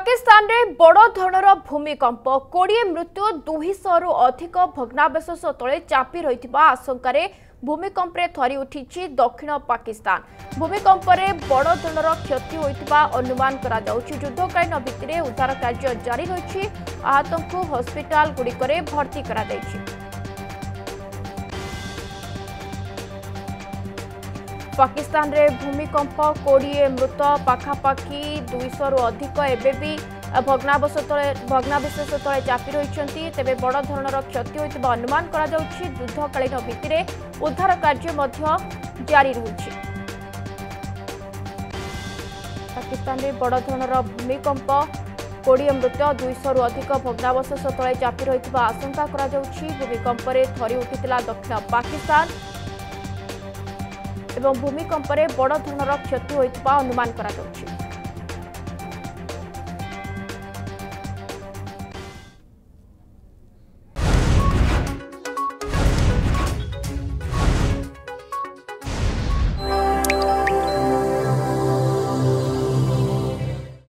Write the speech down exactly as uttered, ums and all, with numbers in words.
पाकिस्तान रे बड़ धरणर भूमिकंप कोड़े मृत्यु दुईश रु अधिक भग्नावशेष तले चापी रही आशंकार भूमिकंप थरी उठी दक्षिण पाकिस्तान। भूमिकंप बड़ धरणर क्षति होता अनुमान करा जाउछि। युद्धकालीन भित्तिरे उद्धार कार्य जारी रही। आहतों को हस्पिटाल गुड़िकरे भर्ती करा जाइछि। पाकिस्तान रे भूमिकंप कोड़े मृत पाखापाखि दुईश रु अधिक एबे भी भग्नावशेष तले भग्नावशेष तले चापी रही। तेबे बड़ धरणर क्षति होता अनुमान करा जाउछि। युद्धकालीन भित्तिरे उद्धार कार्य मध्य जारी रही। पाकिस्तान रे बड़ धरणर भूमिकंप कोड़े मृत दुईश रु अधिक भग्नावशेष तले चापी रही आशंका करा जाउछि। भूमिकंप थरी उठितिला दक्षिण पाकिस्तान एवं भूमिकंप बड़ धरणर क्षति होता अनुमान करा जाउछि।